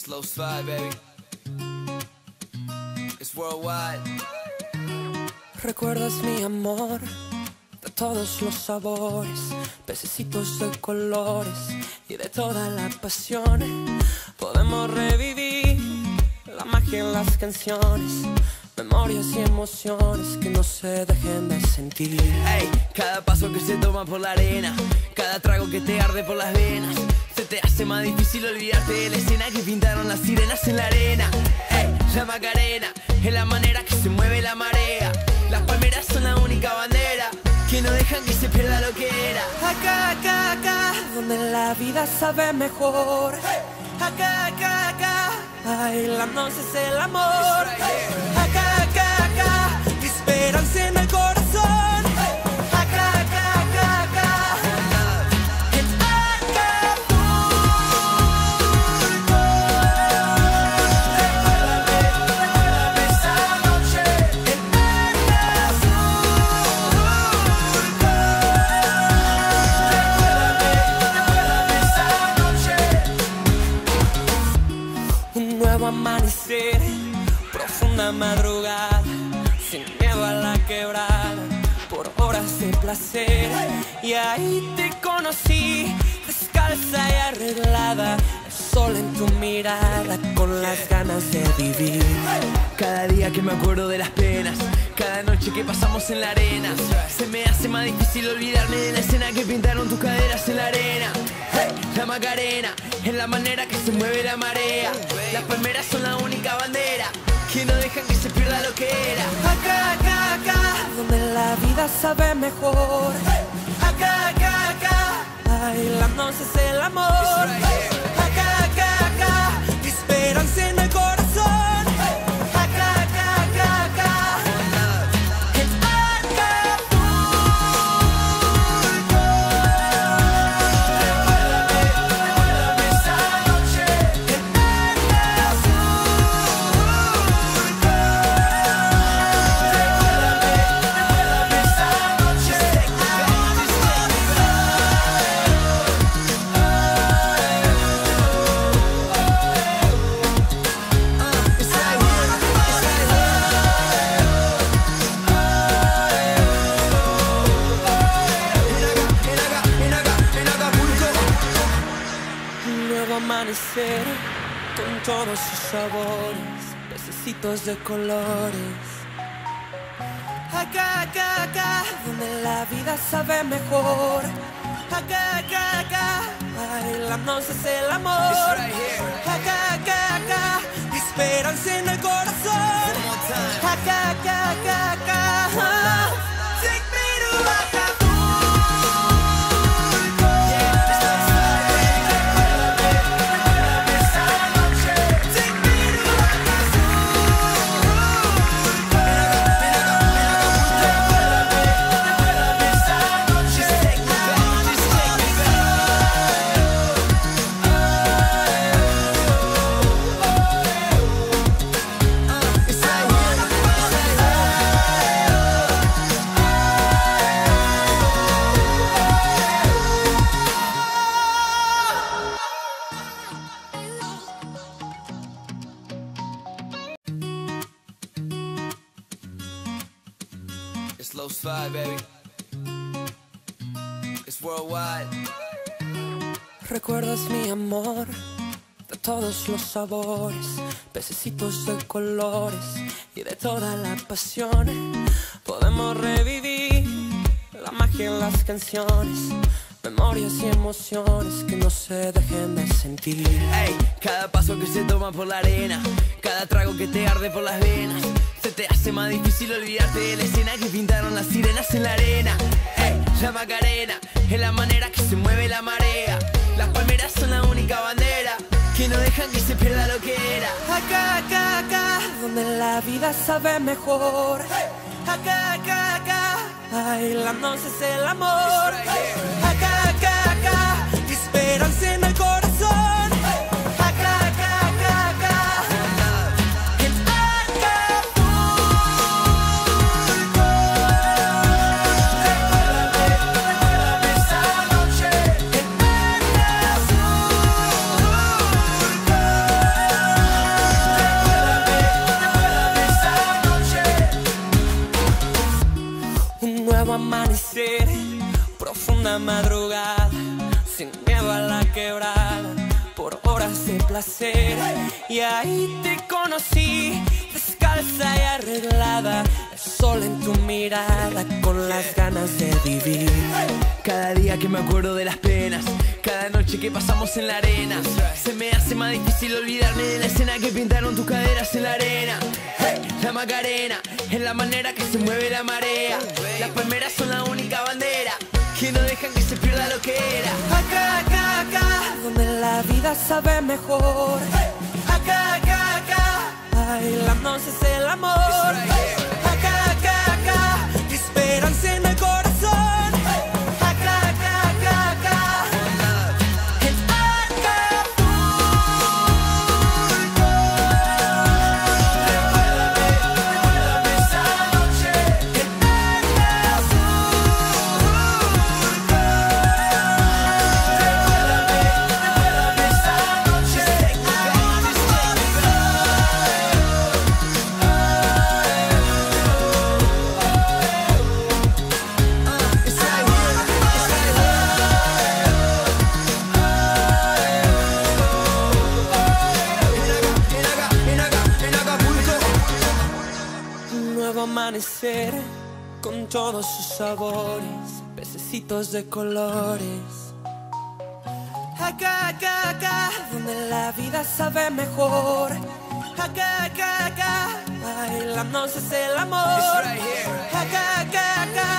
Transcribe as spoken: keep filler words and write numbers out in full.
Slow slide, baby. It's worldwide. Recuerdas mi amor de todos los sabores, pececitos de colores y de toda la pasión. Podemos revivir la magia en las canciones, memorias y emociones que no se dejen de sentir. Ey, cada paso que se toma por la arena, cada trago que te arde por las venas, se te hace más difícil olvidarte de la escena que pintaron las sirenas en la arena. Ey, la Macarena es la manera que se mueve la marea. Las palmeras son la única bandera que no dejan que se pierda lo que era. Acá, acá, acá, donde la vida sabe mejor. Acá, acá, acá, bailándonos es el amor. Acá, acá, acá, esperanza en el corazón. Acá, acá, acá, acá, en Acapulco. Recuérdame, recuérdame esa noche en Acapulco. Recuérdame, recuérdame esa noche. Un nuevo amanecer, profunda madrugada, sin miedo a la quebrada, por horas de placer. Y ahí te conocí, descalza y arreglada, el sol en tu mirada, con las ganas de vivir. Cada día que me acuerdo de las penas, cada noche que pasamos en la arena, se me hace más difícil olvidarme de la escena que pintaron tus caderas en la arena. Hey, la Macarena es la manera que se mueve la marea. Las palmeras son la única bandera que no dejan que se pierda lo que era. Acá, acá, acá, donde la vida sabe mejor. Acá, acá, acá, bailándonos es el amor. Acá, acá, acá, esperanza en el corazón. Acá, acá, acá, acá, en Acapulco. Recuérdame, recuérdame esa noche en Acapulco. Recuérdame, recuérdame esa noche en Un nuevo amanecer con todos sus sabores, pececitos de colores. Acá, acá, acá, donde la vida sabe mejor. Acá, acá, acá, bailándonos es el amor. Acá, acá, acá, esperanza en el corazón. Acá, acá, acá, acá, take me to Acapulco. Recuérdame, recuérdame esa noche. Take me to Acapulco. Recuérdame, recuérdame esa noche. Take me back, just take me It's slow slide, baby. It's worldwide. Recuerdas mi amor de todos los sabores, pececitos de colores y de toda la pasión. Podemos revivir la magia en las canciones, memorias y emociones que no se dejen de sentir. Ey, cada paso que se toma por la arena, cada trago que te arde por las venas, se te hace más difícil olvidarte de la escena que pintaron las sirenas en la arena. Ey, la Macarena es la manera que se mueve la marea. Las palmeras son la única bandera que no dejan que se pierda lo que era. Acá, acá, acá, donde la vida sabe mejor. Acá, acá, acá, bailándonos es el amor. Acá, acá, acá, esperanza en el corazón. Acá, acá, acá, acá, en Acapulco. Recuérdame, recuérdame esa noche en Acapulco. amanecer, profunda madrugada, sin miedo a la quebrada, por horas de placer. Y ahí te conocí, descalza y arreglada, el sol en tu mirada, con las ganas de vivir. Cada día que me acuerdo de las penas, cada noche que pasamos en la arena, se me hace más difícil olvidarme de la escena que pintaron tus caderas en la arena. Hey, la Macarena es la manera que se mueve la marea. Las palmeras son la única bandera que no dejan que se pierda lo que era. Acá, acá, acá, donde la vida sabe mejor. Acá, acá, acá, bailándose es el amor. Acá, acá, acá, esperanza en el corazón. Acá, acá, acá, acá, en Acapulco. Recuérdame, recuérdame esa noche en Acapulco. Recuérdame, recuérdame esa noche en un nuevo amanecer con todos sus sabores, pececitos de colores. Acá, acá, acá, donde la vida sabe mejor. Acá, acá, acá, bailándose es el amor.